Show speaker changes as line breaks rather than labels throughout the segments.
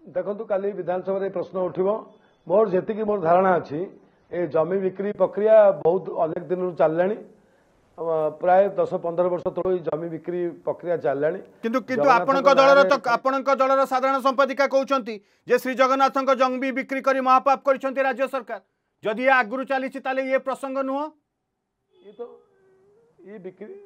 देखो काली विधानसभा प्रश्न उठो मोर जी मोर धारणा अच्छी ए जमी बिक्री प्रक्रिया बहुत अनेक दिन चलला प्राय 10-15 वर्ष तल जमी बिक्री प्रक्रिया चलला
किंतु आपणक दलर साधारण संपादिका कहते जे श्री जगन्नाथ जमी बिक्री कर महापाप कर राज्य सरकार जदि आगु चली ये प्रसंग नुह
ये तो ये बिक्री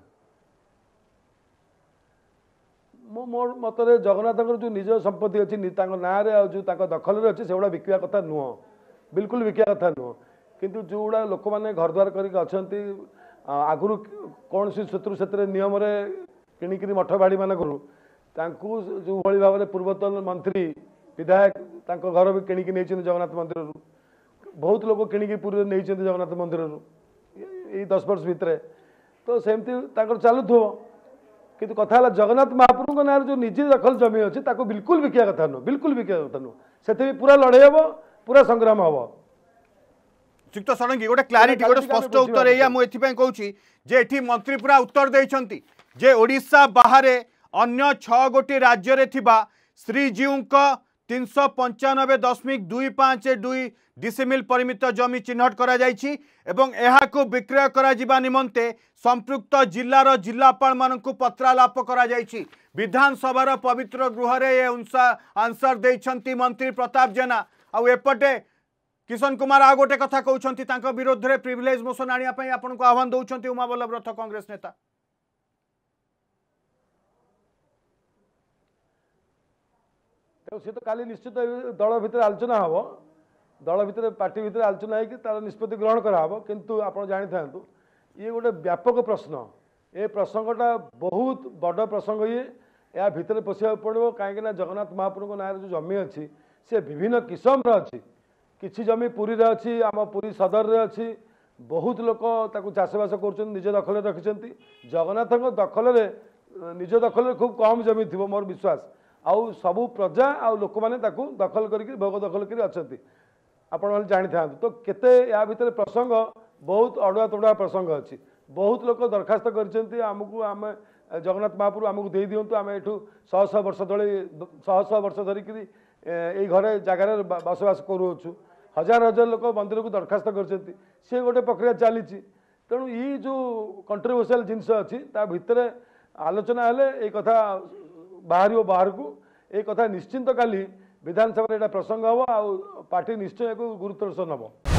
मोर मतरे जगन्नाथ जो निज संपत्ति अच्छी ना जो दखल अच्छी से बिकवा कथा नुह बिल्कुल बिकवा कथा नुह किंतु जो गुड़ा लोक मैंने घर द्वार करके आगु कौन सी से नियम किणिक मठ बाड़ी मान जो भाई भाव में पूर्वतन मंत्री विधायक घर भी किणिक नहीं जगन्नाथ मंदिर बहुत लोग किणिक पूरी नहीं जगन्नाथ मंदिर ये 10 वर्ष भितर तो सेमती चलुव कि कथा जगन्नाथ महाप्रभु ना जो निजी दखल जमी अच्छी बिल्कुल बिकवा कथा नुह बिल्कुल बिकवा कथा नुह से पूरा लड़े हम पूरा संग्राम हम
युक्त षडंगी गोटे क्लारिटी गोटे स्पष्ट उत्तर या मुझे कहूँ जे एठी मंत्री पूरा उत्तर देइछंती जे ओडिशा बाहर अन्य 6 गोटी राज्य रे थिबा श्रीजीव 395.252 डिसिमिल परिमित जमी चिन्हट करा जायछि एवं एहाकु विक्रय करा जिबा निमंते संपृक्त जिल्लार जिल्लापाल मानकु पत्रालाप करा जायछि विधानसभार पवित्र गृह रे आंसर देइछंती मंत्री प्रताप जेना आ एपटे किशन कुमार आ गोटे कथा कहउछंती तांको विरोध रे प्रिविलेज मोशन आनिया पई आपनको आह्वान दउछंती उमा बल्लभ रथ कांग्रेस नेता
सी तो काली निश्चित दल भितर आलोचना हम दल भितर पार्टी भितर आलोचना है कि तार निष्पत्ति ग्रहण कराब किंतु आप जानी था ये गोटे व्यापक प्रश्न ए प्रसंगटा बहुत बड़ प्रसंग ये या भितर पशिया पड़ो कहीं जगन्नाथ महाप्रभु ना जो जमी अच्छी से विभिन्न किस्म अच्छी किसी जमी पुरी रे अच्छी आम पुरी सदर रे अच्छी बहुत लोक चाषबास कर निज दखल रखिंट जगन्नाथ दखल निज दखल खूब कम जमी थी मोर विश्वास आउ सबू प्रजा आउ लोक मैंने दखल करके भोग दखल कर अच्छा आपण जानी था तो केते या भितर प्रसंग बहुत अड़ुआ तड़ुआ प्रसंग अच्छी बहुत लोक दरखास्त करमको आम जगन्नाथ महाप्रभु आमको दे दिंतु आम एठू 100 वर्ष तले 100 वर्ष धरिक यही घरे जगार बसवास करूँ हजार हजार लोक मंदिर को दरखास्त कर गोटे प्रक्रिया चली तेणु ये जो कंट्रोवर्शियल जिनस अच्छी भितर आलोचना हेले ये कथा बाहर को ये कथा निश्चिंत काली विधानसभा प्रसंग हम आ पार्टी निश्चय गुरुत्व नब।